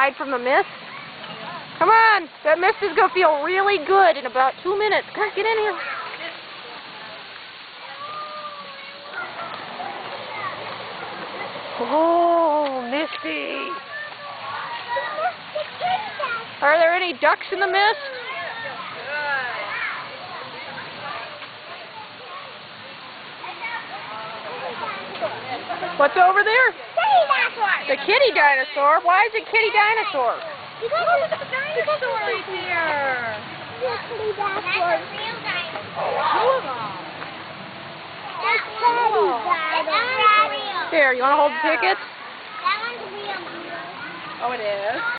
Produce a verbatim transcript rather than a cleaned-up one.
hide from the mist? Come on, that mist is going to feel really good in about two minutes. Come on, get in here. Oh, misty. Are there any ducks in the mist? What's over there? Kitty dinosaur. The kitty dinosaur? Why is it kitty dinosaur? Because oh, look at the dinosaur right there. Yeah, kitty dinosaur. That's a real dinosaur. Two of them. That's kitty dinosaur. Here, you want to hold the tickets? That one's real. Oh, it is?